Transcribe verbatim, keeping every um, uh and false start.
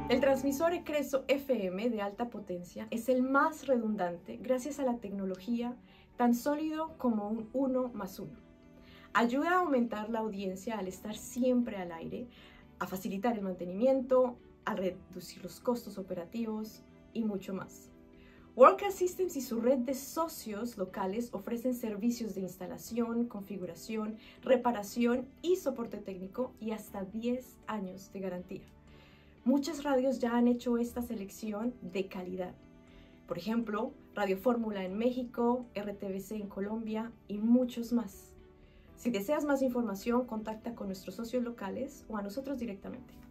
El transmisor Ecreso F M de alta potencia es el más redundante gracias a la tecnología tan sólido como un uno más uno. Ayuda a aumentar la audiencia al estar siempre al aire, a facilitar el mantenimiento, a reducir los costos operativos y mucho más. WorldCast Systems y su red de socios locales ofrecen servicios de instalación, configuración, reparación y soporte técnico y hasta diez años de garantía. Muchas radios ya han hecho esta selección de calidad. Por ejemplo, Radio Fórmula en México, R T V C en Colombia y muchos más. Si deseas más información, contacta con nuestros socios locales o a nosotros directamente.